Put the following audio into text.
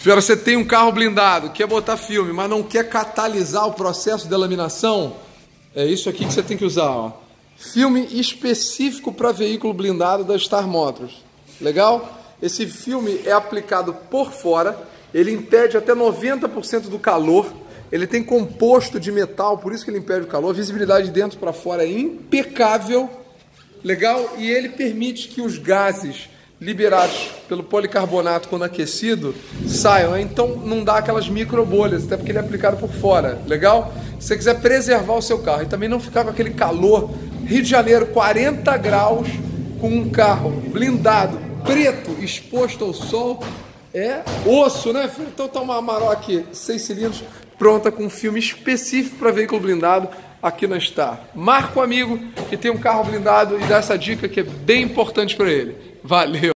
Fera, você tem um carro blindado, quer botar filme, mas não quer catalisar o processo de laminação? É isso aqui que você tem que usar, ó. Filme específico para veículo blindado da Star Motors. Legal? Esse filme é aplicado por fora, ele impede até 90% do calor, ele tem composto de metal, por isso que ele impede o calor, a visibilidade de dentro para fora é impecável, legal? E ele permite que os gases liberados pelo policarbonato quando aquecido saiam, então não dá aquelas micro bolhas, até porque ele é aplicado por fora, legal? Se você quiser preservar o seu carro e também não ficar com aquele calor, Rio de Janeiro, 40 graus, com um carro blindado, preto, exposto ao sol, é osso, né, filho? Então tá uma Amarok 6 cilindros, pronta com um filme específico para veículo blindado aqui na Star. Marca um amigo que tem um carro blindado e dá essa dica que é bem importante para ele. Valeu!